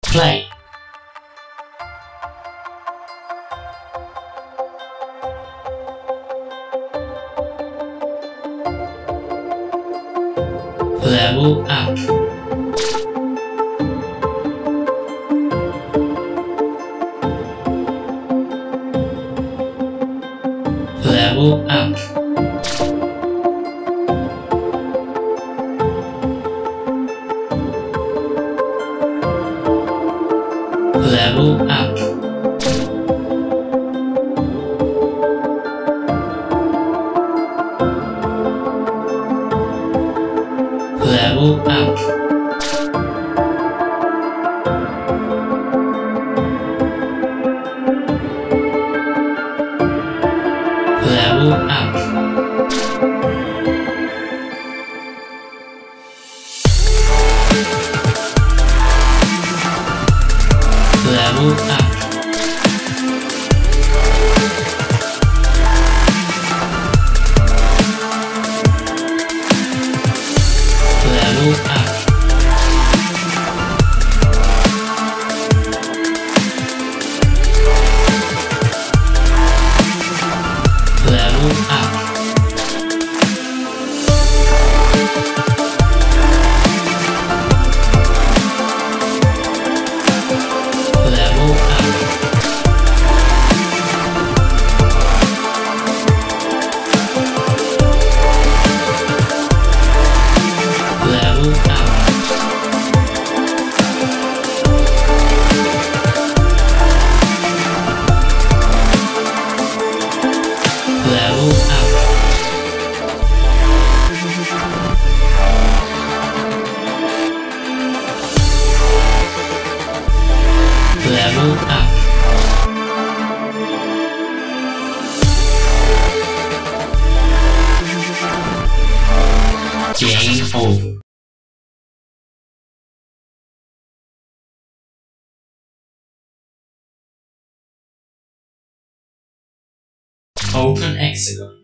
Play. Level up. Level up. Level up. Level up. Level up. Level up. Level up. Level up. Level up. Level up. Level up. Level up. Game over. Open Hexagon.